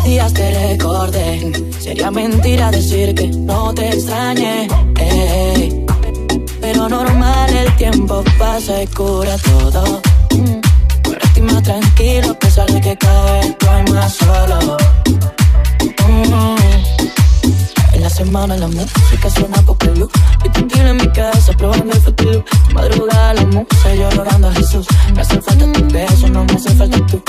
días te recordé. Sería mentira decir que no te extrañé, pero normal, el tiempo pasa y cura todo. Ahora estoy más tranquilo a pesar de que cada vez estoy más solo. En la semana la música suena poca luz. Y tranquilo en mi casa probando el Fruity Loop. Madrugada la musa y yo rogando a Jesús. Me hace falta tu beso, no me hace falta tú.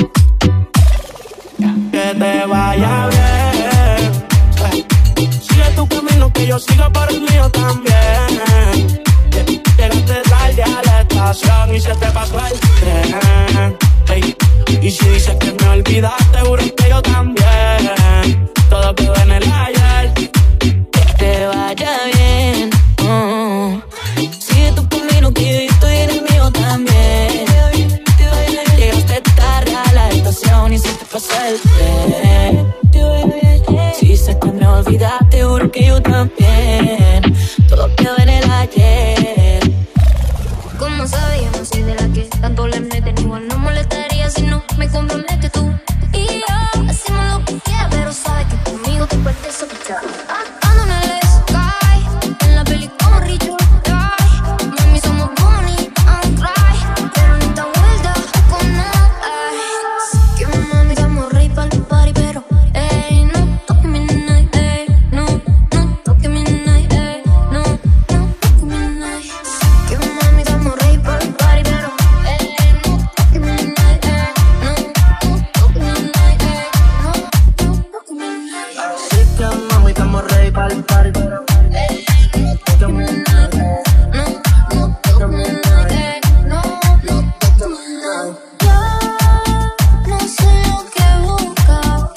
Que te vaya bien. Sigue tu camino que yo sigo por el mío también. Llegaste tarde a la estación y se te pasó el tren. Y si dices que me olvidaste, juro que yo también. Todo quedó en el ayer. Que te vaya bien. Sigue tu camino que yo estoy en el mío también. Llegaste tarde a la estación y se te pasó el tren. Si se te me olvidaste, juro que yo también. Todo quedó en el ayer. Como sabes, yo no soy de la que tanto le meten. Igual no molestaría si no me comprometes tú y yo. Hacemos lo que quieras, pero sabes que conmigo te puedes sospechar. Ando en el sky, en la peli como Richard Guy. Mami, somos Bonnie and Clyde, pero ni esta vuelta con nada. Así que mami, estamos rey pa'l party, pero no toques mi night, no toques mi night, no toques mi night. Así que mami, estamos rey pa'l party, pero no toques mi night, no toques mi night, no toques mi night. Así que mami, estamos ready para el party, pero no toques mi night, No toques mi night, no toques mi night. Yo no sé lo que busca,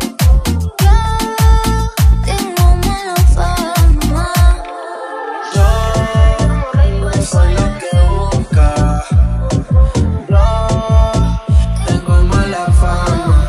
yo tengo mala fama. yo no soy lo que busca. Yo tengo mala fama.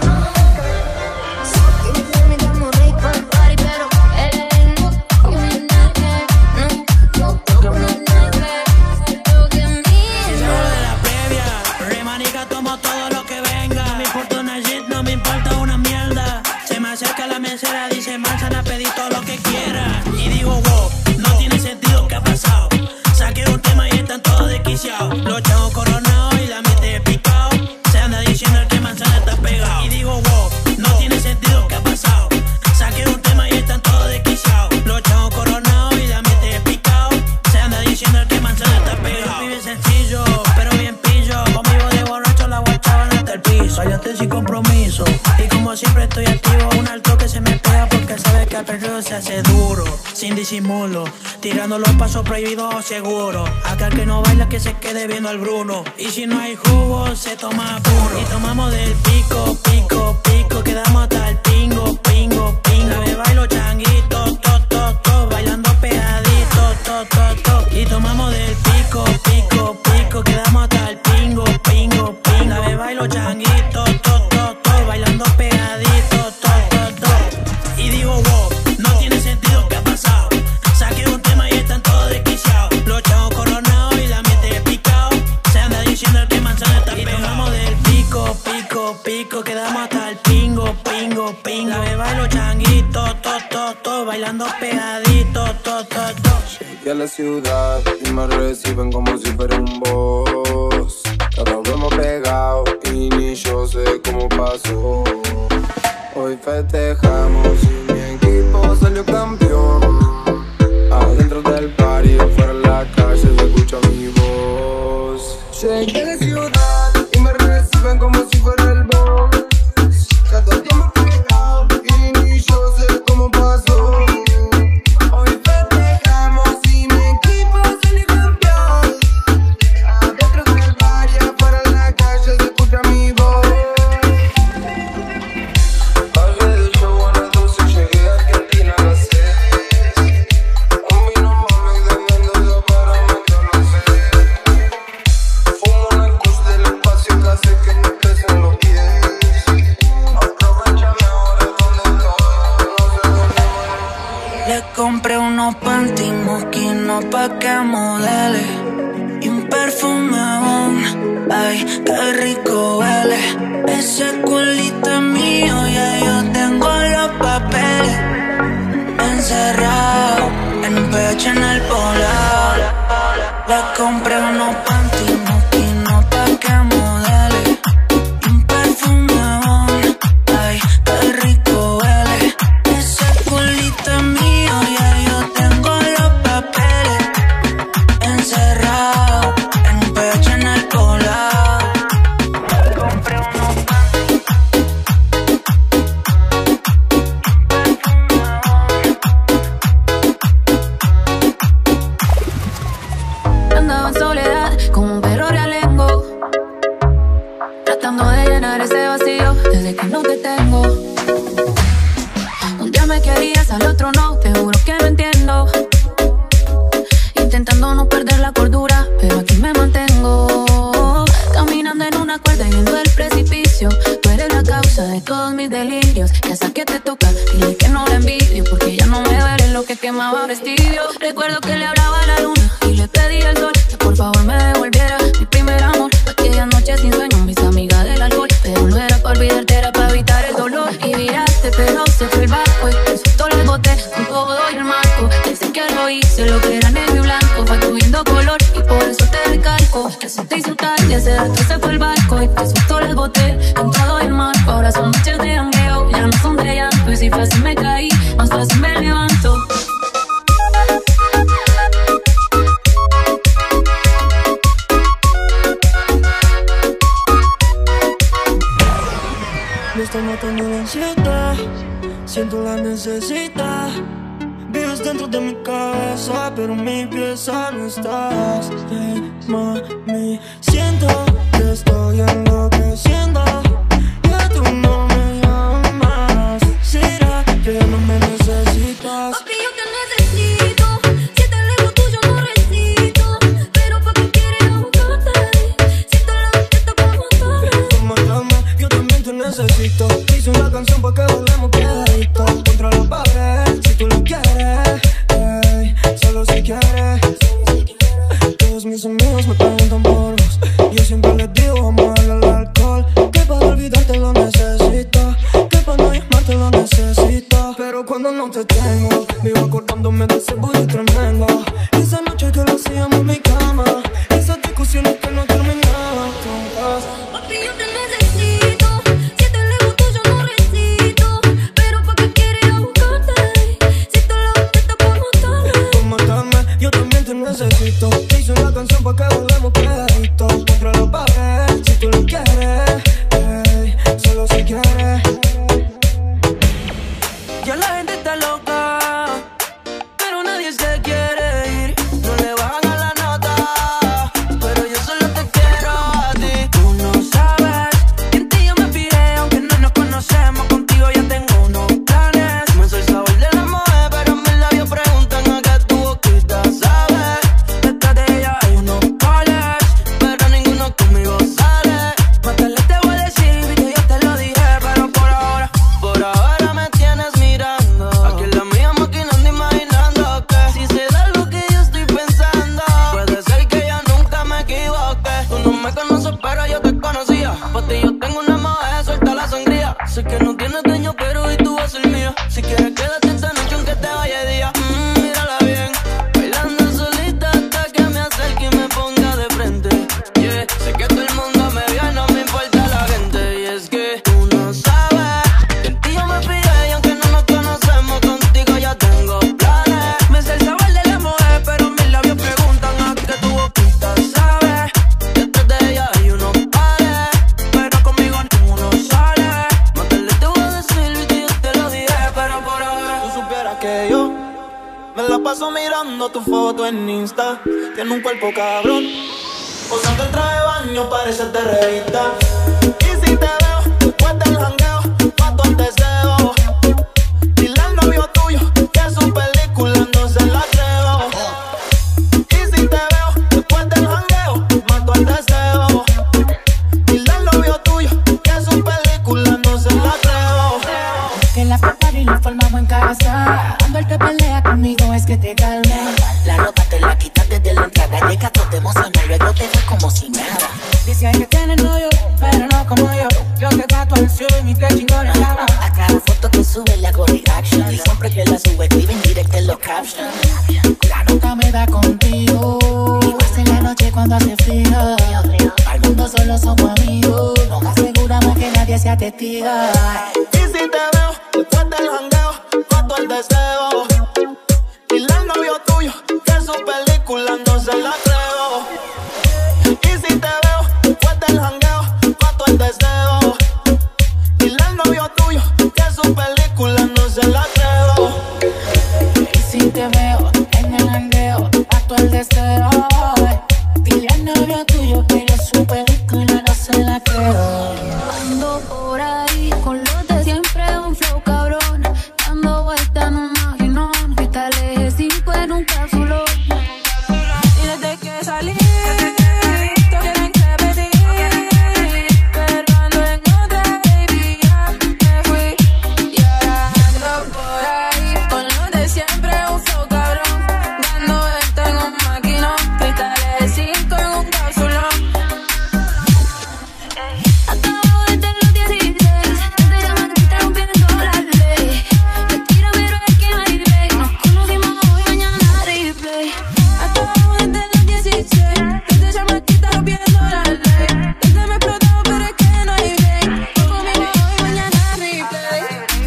Que mami, estamos ready pa'l party, pero no toques mi night, no toques mi night, toques mi Si salgo de night. la previa, remanica, tomo todo lo que venga. No me importa una shit, no me importa una mierda. Se me acerca la mesera, dice manzana, pedí todo lo que quiera. Y digo, wow, no tiene sentido, ¿qué ha pasado? Saqué un tema y están todos desquiciados. Los chavos coronados y la mente picado. Se anda diciendo el que manzana está pegado. Y digo, wow, no tiene sentido, ¿qué ha pasado? Saqué un tema y están todos desquiciados. Los chavos coronados y la mente picado. Se anda diciendo el que manzana está pegado. Vive sencillo, pero bien pillo. Conmigo de borracho la guachaban hasta el piso. Váyate sin compromiso. Y como siempre estoy activo, un alto que se me pega porque sabe que el perreo se hace duro. Sin disimulo, tirando los pasos prohibidos seguro. Acá el que no baila que se quede viendo al Bruno. Y si no hay jugo, se toma puro. Y tomamos del pico, pico, pico. Quedamos hasta el pingo, pingo, pingo. Me bailo changuito, bailando pegadito, y tomamos del pico, pico, pico. Quedamos hasta el pingo, pingo, pingo. Me bailo changuito, bailando pegadito, y digo, wow, no tiene sentido, ¿qué ha pasado? Saqué un tema y están todos desquiciados. Los chavos coronados y la mente picado. Se anda diciendo el que manzana está pegado. Y tomamos del pico, pico, pico. Quedamos hasta el pingo, pingo, pingo. Me bailo changuito, bailando pegadito, Llegué a la ciudad y me reciben como si fuera un boss. Cada vez más pegado y ni yo sé cómo pasó. Hoy festejamos y mi equipo salió campeón. Adentro del party, afuera en la calle se escucha mi voz. Llegué a la ciudad y me reciben como si fuera el boss. Cada día más pegado y ni yo sé cómo pasó. Hoy festejamos y mi equipo salió campeón. Adentro del party, afuera en la calle se escucha mi voz. Bajé del show a las 12, llegué a Argentina a las 6. Un vino mami de Mendoza para Mendoza, no sé. Fumo una kush del espacio que hace que me pesen los pies. Aprovechame ahora donde estoy, no sé dónde voy. Le compré unos panty mosquinos pa' que modele y un perfume bomb. Ay, qué rico huele. Ese culito es mío, ya yo unos panties moquinos pa' que modele. Un perfume on, ay, qué rico huele. Ese culito es mío, ya yo tengo los papeles encerrados en un pecho en el colado. Compré unos panties. Andaba en soledad como un perro realengo, tratando de llenar ese vacío desde que no te tengo. Un día me querías, al otro no, te juro que no entiendo. Intentando no perder la cordura, pero aquí me mantengo. Caminando en una cuerda y viendo el precipicio. Tú eres la causa de todos mis delirios. Ya sé que te toca, dile que no la envidio, porque ya no me duele lo que quemaba vestido. Recuerdo que le hablaba a la luna y le pedí al sol que por favor me devolviera mi primer amor. Aquella noche sin sueño, mis amigas del alcohol, pero no era para olvidarte, era para evitar el dolor. Y viraste, pero se fue el barco y te soltó el bote con todo y el marco. Desde que lo hice, lo que era negro y blanco fue cogiendo color, y por eso te recalco que se te hizo tarde, ese rato se fue el barco y te soltó el bote con todo y el marco. Ahora son noches de jangueo, ya no son de llanto, y si fácil me caí, más fácil me levanto. Me está matando la ansiedad, siento la necesidad. Vives dentro de mi cabeza, pero en mi pieza no estás. Hey, mami, siento que estoy enloqueciendo. Ya tú no me llamas. ¿Será que ya no me necesitas? Papi, yo te necesito. Si te lejos tuyo no resisto. Pero pa' qué quieres buscarte. Si te la esta pa' matarme. Yo también te necesito. Hice una canción pa' que volvemos quedaditos contra la pared. Si tú lo quieres, ey, solo si quieres. Todos mis amigos me preguntan por vos. Yo siempre les digo, vamos a darle al alcohol. Que para olvidarte lo necesito, que para no llamarte lo necesito. Pero cuando no te tengo, vivo acordándome de ese booty tremendo. Esa noche que lo hacíamos en mi cama, esas discusiones que no terminaban juntas. Papi, yo te necesito. Si te lejos tuyo no resisto. Pero pa' qué quieres buscarte. Si te la esta pa' matarme. Por matarme, yo también te necesito. Te hice una canción pa' que volvemos quedaditos contra la pared. Si tú lo quieres, ey, solo si quieres. Ya la gente está loca, pero nadie se quiere ir. No le bajan a la nota, pero yo solo te quiero a ti. Tú no sabes que en ti yo me fijé, aunque no nos conocemos. Contigo ya tengo unos planes. Me soy sabor de la mujer, pero mis labios preguntan a qué tu boquita sabe. Detrás de ella hay unos goles, pero ninguno conmigo sale. Más tarde te voy a decir que yo te lo dije, pero por ahora me tienes mirando. Aquí en la mía maquinando, imaginando que si se da lo que yo estoy pensando, puede ser que yo nunca me equivoque. Tú no me conoces, pero yo te conocía. Por ti yo tengo una moja, suelta la sangría. Sé que no tienes dueño, pero hoy tú vas a ser mía. Si quieres quédate esta noche aunque te vaya de día. Mírala bien, bailando solita hasta que me acerque y me ponga de frente. Yeah, sé que todo el mundo me vio y no me importa la gente. Y es que tú no sabes que en ti yo me fijé, y aunque no nos conocemos, contigo ya tengo planes. Me sé el sabor de la mujer, pero mis labios preguntan a qué tu boquita sabe. Detrás de ella hay unos pares, pero conmigo ninguno sale. Más tarde te voy a decir que yo te lo dije, pero por ahora Tú supieras que yo me la paso mirando tu foto en Insta. Tiene un cuerpo cabrón, usando el traje de baño, pareces de revista. Y si te veo después del jangueo, mato el deseo. Dile al novio tuyo que su película no se la creo. Y si te veo después del jangueo, mato el deseo. Dile al novio tuyo que su película no se la creo. que la preparo y lo formamos en casa. Cuando él te pelea conmigo es que te calme. La ropa te la quitas desde la entrada. Llega todo te emociona, luego te vas como si nada. Dice que tiene novio, pero te fijas. Al mundo solo somos amigos. Nos aseguramos que nadie sea testigo. Y si te veo después del jangueo, mato el deseo. Dile al novio tuyo que su película no se la creo. Y si te veo después del jangueo, mato el deseo. Dile al novio tuyo que su película no se la creo. Y si te veo en el jangueo, mato el deseo. Dile al novio tuyo que su película no se la creo. Ando por ahí con los de siempre, un flow cabrón. Dando vueltas en un maquinón. Cristales 5 en un cápsulón. Y desde que salí, todos quieren repetir. Pero ando en otra, baby, ya me fui. Y ahora ando por ahí con los de siempre, un flow cabrón. Dando vueltas en un maquinón. Cristales 5 en un cápsulón. Acabo desde los 16, desde la mañana rompiendo la ley. Me tira pero es que no hay break. Nos conocimos hoy, mañana replay. Acabo desde los 16, desde chamaquita rompiendo la ley. Desde me explotó pero es que no hay break. Nos conmigo hoy, mañana replay.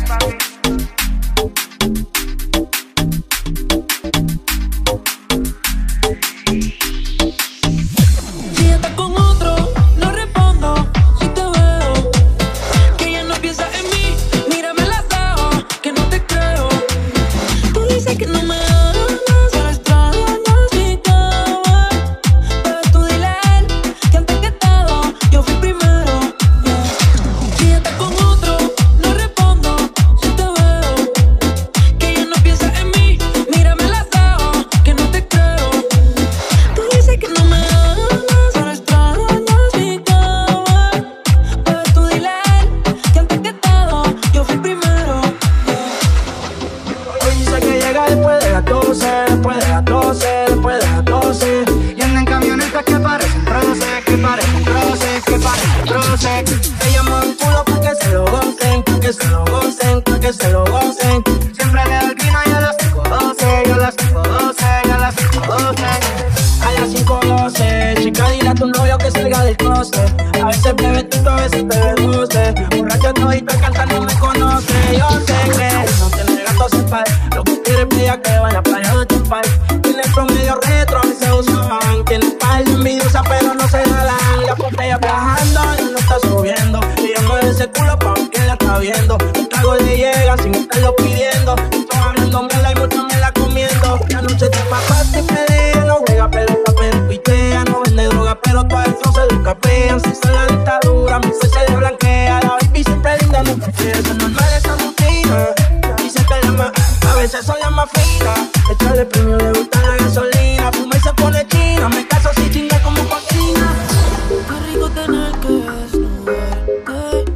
Si estás con otro, no respondo. Si te veo, que ya no piensas en mí, mírame las ojos, que no te creo. Tú dices que no me amas, solo extrañas mi cama. Pero tú dile a él que antes que todo, yo fui primero. Si estás con otro, no respondo. Si te veo, que ya no piensas en mí, mírame las ojos, que no te creo. Tú dices que no me amas, solo extrañas mi cama. Pero tú dile a él que antes que todo, yo fui primero. Hoy dice que llega después de las 12, después de las 12, después de las 12. Y anda en camionetas que parecen troces, que parecen troces, que parecen troces. Ella mueve un culo pa' que se lo gocen, pa' que se lo gocen, pa' que se lo gocen. Siempre le da el vino y a las 5:12, y a las 5:12, y a las 5:12. A las 5:12, chica, dile a tu novio que salga del closet. A veces bebe tú, a veces bebe doce. Borracho todito cantando me conoce. Yo sé que no tiene gato sin par. Lo que quiere es bella que vaya a playa de chupar. Tiene el promedio retro, a veces usan. Tiene par de envidiosa pero no se jalan. La botella viajando y no está subiendo. Y yo mueve ese culo pa' ver quién la está viendo. Un trago le llega sin estarlo pidiendo. Estoy hablando mierda y mucho me la comiendo. La noche te papás te pelea. No juega pelota pero pitea. No vende droga pero todo el flow se lo capean. Si sale la dictadura mi fe se le blanquea. La baby siempre linda nunca quiere. Eso es normal esa rutina. Dice que llama, a veces son las más finas. Echarle premio le gusta la gasolina. Fuma y se pone china. Me caso si chinga como cocina. Qué rico tener que desnudarte.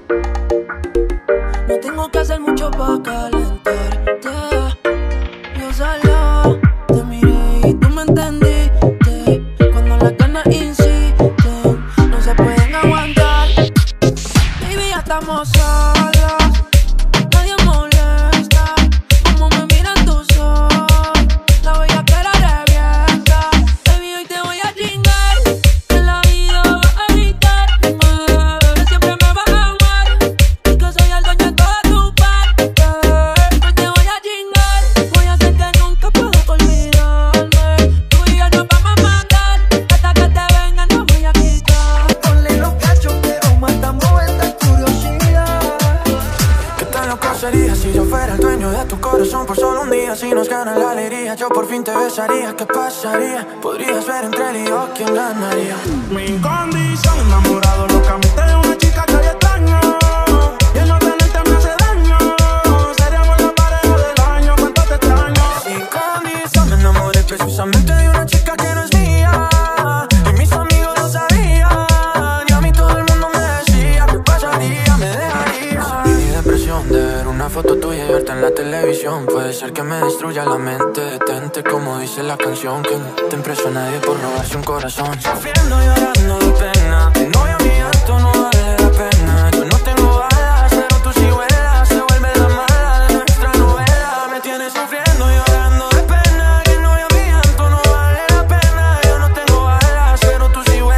No tengo que hacer mucho pa' calentarte. Yo solo te miré y tú me entendiste. Cuando las ganas insisten, no se pueden aguantar. Baby, ya estamos solos, nadie molesta. Como me miran tus ojos, la bella cara revienta. Baby, hoy te voy a chingar. En la vida vas a gritarme, siempre me vas a amar. Y que soy el dueño de toda tu parte. Hoy te voy a chingar. Voy a hacer que nunca puedo olvidarme. Tú y yo nos vamos a matar. Hasta que te venga no voy a quitar. Ponle los cachos pero matamos esta curiosidad. ¿Qué tan loco sería si yo fuera el dueño de tu corazón por solo un día? Si nos gana la alegría, yo por fin te besaría. ¿Qué pasaría? Podrías ver entre él y yo quién ganaría. Mi condición, enamorado locamente de una chica que hoy extraño. Y el no tenerte me hace daño. Seríamos la pareja del año, cuánto te extraño. Sin condición me enamoré precisamente de una chica que no es mía. Y mis amigos lo sabían. Y a mí todo el mundo me decía ¿qué pasaría? Me dejaría. Y depresión de ver una foto tuya y verte en la televisión. Puede ser que me destruya la mente. Detente como dice la canción. Que no te impresiona nadie por robarse un corazón. Sufriendo y llorando de pena. Tu novio mi llanto no vale la pena. Yo no tengo alas, pero tú sí vuelas. Se vuelve la mala de nuestra novela. Me tienes sufriendo y llorando de pena. Que el novio mi llanto no vale la pena. Yo no tengo alas, pero tú sí vuelas.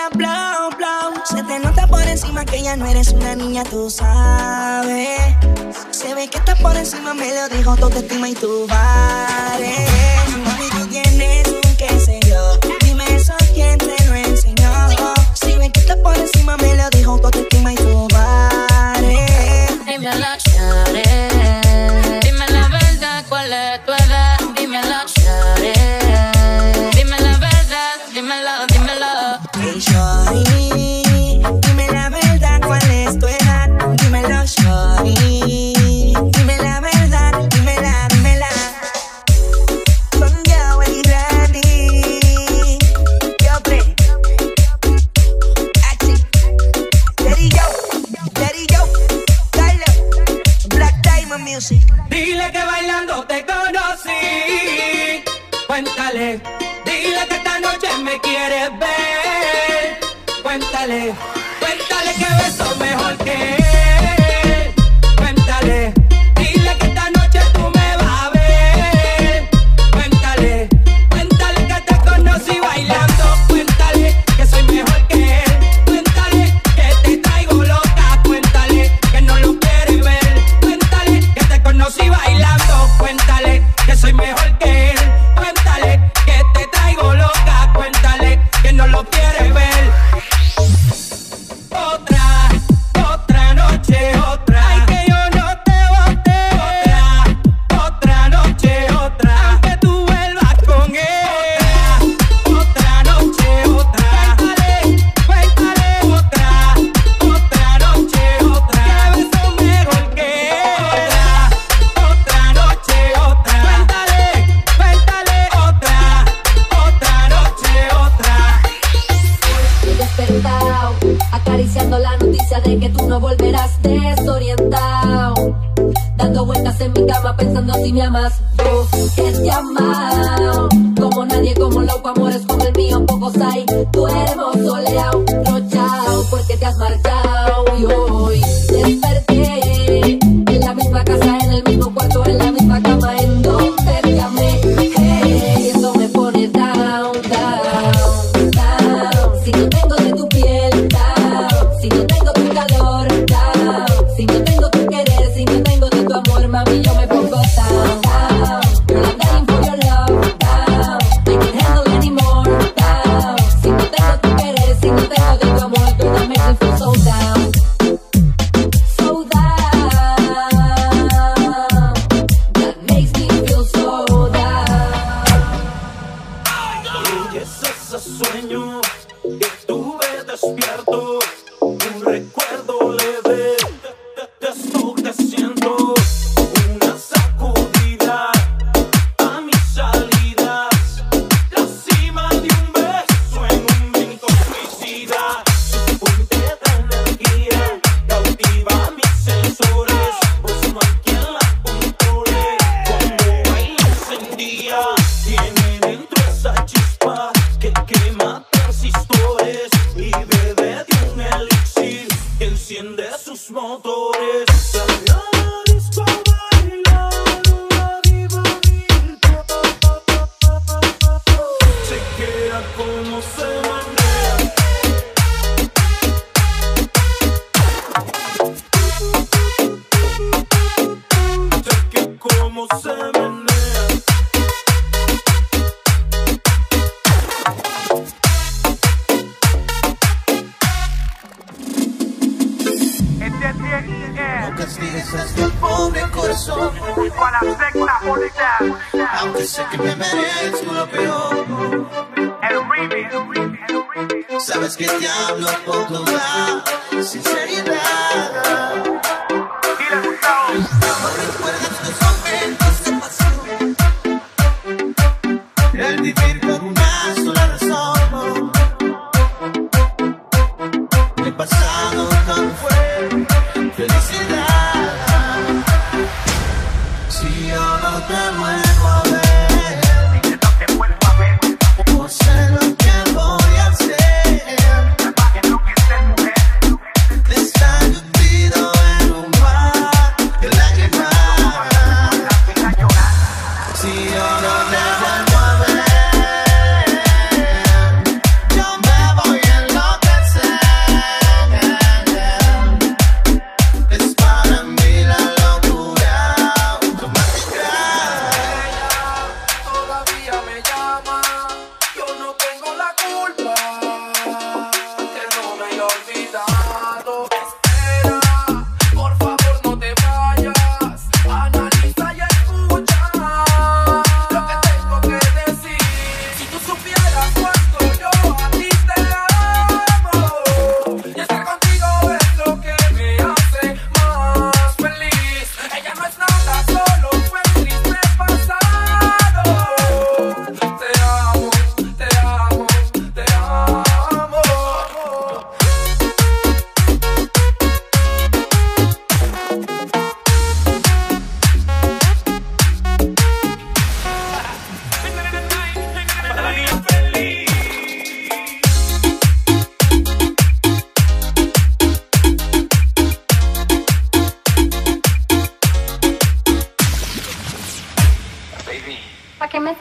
blow, blow. Se te nota por encima que ya no eres una niña, tú sabes. Se ve que estás por encima, me lo dijo tu autoestima y tu vale. Mami, tú tienes un qué sé yo. Dime eso, ¿quién te lo enseñó? Se ve que estás por encima, me lo dijo tu autoestima y tu vale. Dímelo, shawty. Dime la verdad, ¿cuál es tu edad? Dímelo, shawty. Dime la verdad, dímelo, dímelo. Hey, shawty, dime la verdad, ¿cuál es tu edad? Dímelo, shawty. Dime la verdad, dímela, dímela. Con Joel y Randy. Yo, pre. Axi. Daddy Joe. Carlo. Black Diamond Music. Dile que bailando te conocí. Cuéntale. Dile que esta noche me quieres ver. Cuéntale. Cuéntale que beso mejor que él. Cuéntale. Dile que esta noche tú me vas a ver. Cuéntale. Cuéntale que te conocí bailando. Cuéntale que soy mejor que él. Cuéntale que te traigo loca. Cuéntale que no lo quieres ver. Cuéntale que te conocí bailando. Cuéntale que soy mejor que él. Cuéntale que te traigo loca. Cuéntale que no lo quieres ver. Otra noche, otra. Ay, que yo no te boté. Otra noche, otra. Aunque tú vuelvas con él. Otra noche, otra. Cuéntale. Otra noche, otra. Que beso mejor que él. Otra noche, otra. Cuéntale. Otra noche, otra. Despertado, acariciando la noticia de que tú no volverás, desorientado, dando vueltas en mi cama pensando si me amas. Yo que te amado, como nadie, como loco, amores como el mío pocos hay. Duermo soleado, rochao, porque te has marchado. Y hoy desperté en la misma casa, en el mismo cuarto, en la misma cama en donde te amé. Hey, eso me pone down, down, down. Si no tengo de tu piel, down. Si no tengo tu calor, down. Si no tengo tu querer, si no tengo de tu amor, mami, yo me pongo down, down. I'm dying for your love, down. I can't handle anymore, down. Si no tengo tu querer, si no tengo de tu amor, tú no me feel so down. So down. That makes me feel so down. Y es ese sueño que tuve despierto, un recuerdo leve de esto que siento, una sacudida a mis salidas, la cima de un beso en un brinco suicida, su fuente de energía cautiva mis sensores, pues no hay quien la controle, cuando baila encendida, tiene dentro esa chispa que quema transistores y bebe de un elixir que enciende sus motores. Salió a la disco a bailar una diva virtual. Chequea cómo se menea. Chequea cómo se menea. No castigues a este pobre corazón con la secta bonita. Aunque sé que me merezco lo peor. El remix. Sabes que te hablo por tu lado, sinceridad. No recuerdas los momentos de pasión, el vivir por una sola razón. El pasado no fue felicidad. Si yo no te vuelvo a ver, no sé lo que voy a hacer. Te extraño, pido en un bar de lágrimas.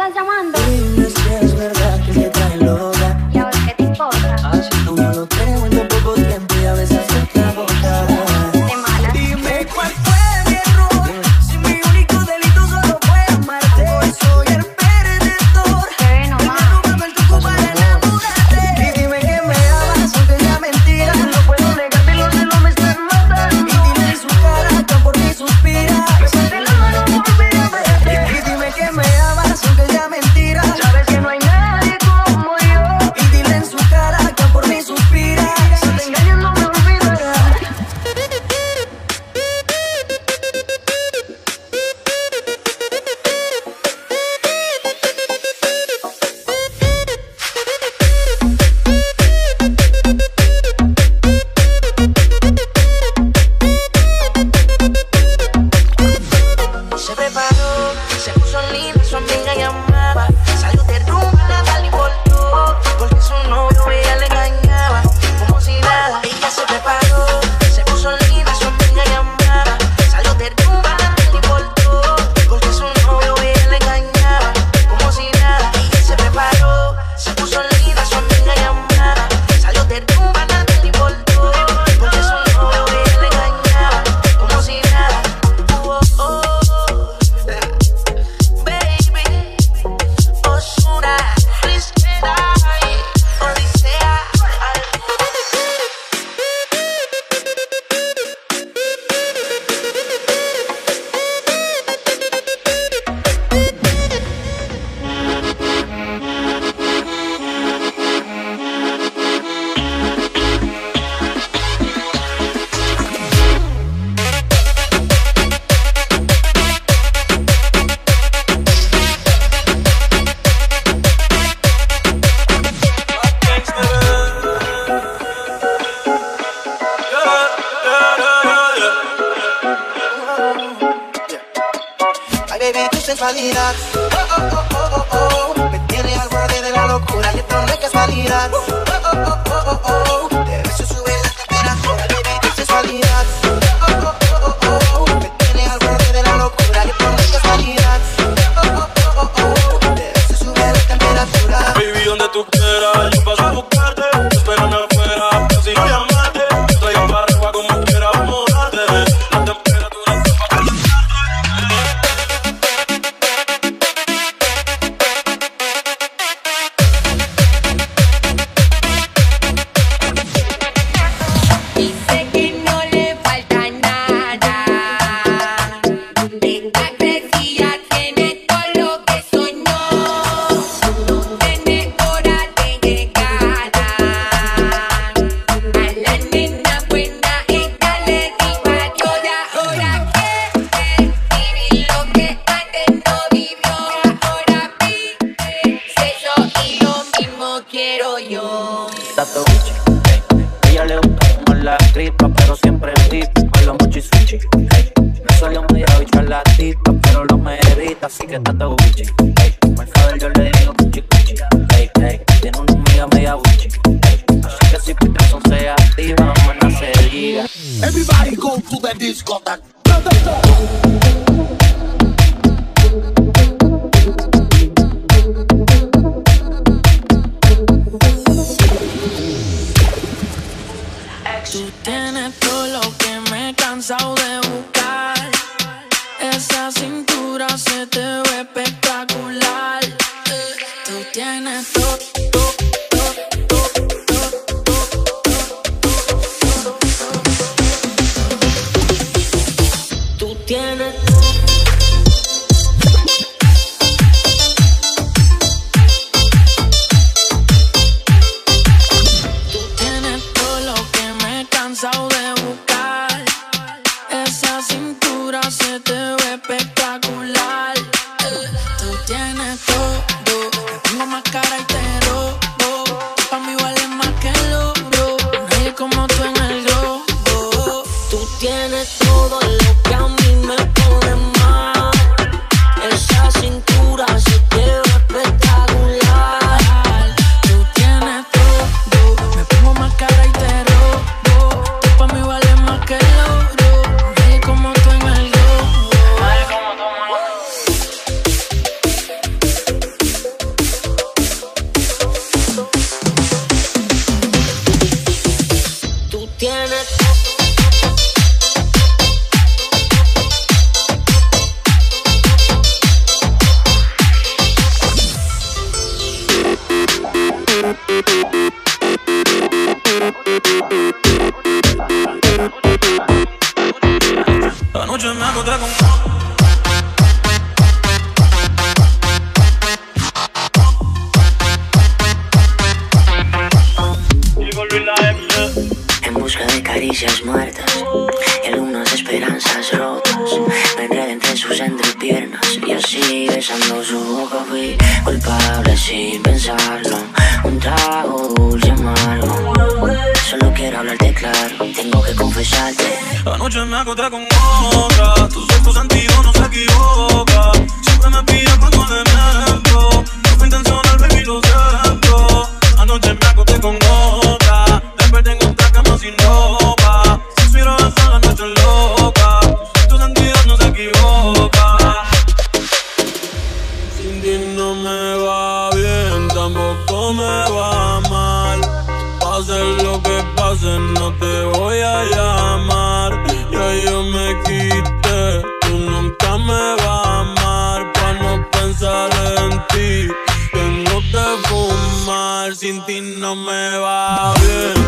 estás llamando? Dime si es verdad que te trae loca. ¿Y ahora qué te importa? Tú no lo creo en tan poco tiempo y a veces se te agota. De mala. Dime cuál fue mi error. Si mi único delito solo fue amarte. Hoy soy el perdedor. Bebé, no Me más. robaba el truco para enamorarte. Y dime que me amas aunque sea mentira. No puedo negarte, los celos me están matando. Y dile en su cara que por mí suspira. Me parte la mano por volver a verte. Y dime que me amas aunque sea mentira. Sabes que no hay nadie como yo. Y dile en su cara que por mí suspira. Si te engañas no me olvidarás. Se preparó, se puso linda, su amiga llamaba. Salió de rumba, nada le importó. Porque su novio ella le engañaba. Como si nada, ella se preparó. Se puso linda, su amiga llamaba. Salió de rumba, nada le importó. Porque su novio ella le engañaba. Como si nada, ella se preparó. Se puso linda, su amiga llamaba. Salió de rumba, nada le importó. Porque su novio ella le engañaba. Como si nada. Baby, Osuna, Cristina, Odisea. Ay, baby, tu sensualidad, me tiene al borde de la locura y esto no es casualidad. De beso sube la temperatura, baby, tu sensualidad, me tiene al borde de la locura y esto no es casualidad. De beso sube la temperatura. Baby, donde tú quieras, yo paso a buscarte. Espérame afuera, casi no llamarte. Traigo para arriba como quiera, vamos a darte. La temperatura está para Dice que no le falta nada. Esta crecilla tiene todo lo que soñó. No tiene hora de llegada. A la nena buena ella le dijo adiós. Ahora quiere vivir lo que antes no vivió. Ahora pide sexo y lo mismo quiero yo. Tato Gucci, ella le gusta fumar la tripa, pero siempre en tip, baila mucho y sushi, no salió media bicha la tipa, pero lo merita, así que Tato Gucci, Mercader yo le digo cuchi cuchi, tiene una amiga media Gucci, así que si Peterson se activa, no buena se diga. Everybody go to the discotheque. Tú tienes todo lo que me he cansado de buscar. Esa cintura se te ve espectacular. Tú tienes todo. Tú tienes todo lo que me he cansado de buscar. Esa cintura se te ve espectacular. Tú tienes todo. Me pongo más cara y te robo. Tú pa' mí vales más que el oro. Nadie como tú en el globo. Tú tienes todo lo que a mí me pone mal. Esa cintura se te ve espectacular. Tú tienes todo. Me pongo más cara y te robo. Tú pa' mí vales más que el oro. Nadie como tú en el globo. Nadie como tú, tienes. Anoche me acosté con en busca de caricias muertas y algunas esperanzas rotas. Me enredé entre sus entrepiernas y así besando su boca fui culpable sin pensarlo. Un trago dulce amargo. Solo quiero hablarte claro, tengo que confesarte. Anoche me acosté con otra. Tu sexto sentido no se equivoca. Siempre me pilla cuando le miento. No fue intencional, baby, lo siento. Anoche me acosté con otra. Desperté en otra cama sin ropa. Suspiro hasta la noche loca. Tu sexto sentido no se equivoca. Sin ti no me va bien, tampoco me va mal. Pase lo que pase, no te voy a llamar. Ya yo me quité, tú nunca me vas a amar. Pa' no pensar en ti, tengo que fumar. Sin ti no me va bien.